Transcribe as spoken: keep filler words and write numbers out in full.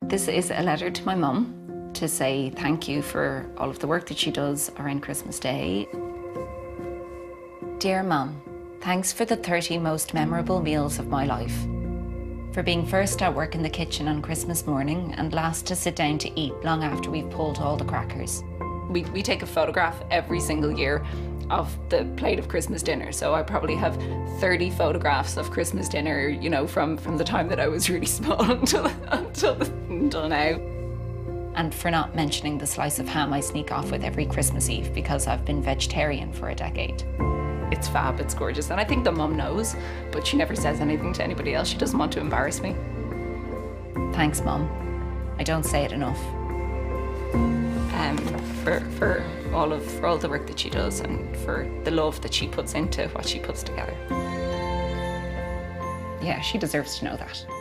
This is a letter to my mum to say thank you for all of the work that she does around Christmas Day. Dear Mum, thanks for the thirty most memorable meals of my life. For being first at work in the kitchen on Christmas morning and last to sit down to eat long after we've pulled all the crackers. We, we take a photograph every single year of the plate of Christmas dinner. So I probably have thirty photographs of Christmas dinner, you know, from, from the time that I was really small until, until, until now. And for not mentioning the slice of ham I sneak off with every Christmas Eve because I've been vegetarian for a decade. It's fab, it's gorgeous, and I think the mum knows, but she never says anything to anybody else. She doesn't want to embarrass me. Thanks, Mum. I don't say it enough. Um, for, for, all of, for all the work that she does and for the love that she puts into what she puts together. Yeah, she deserves to know that.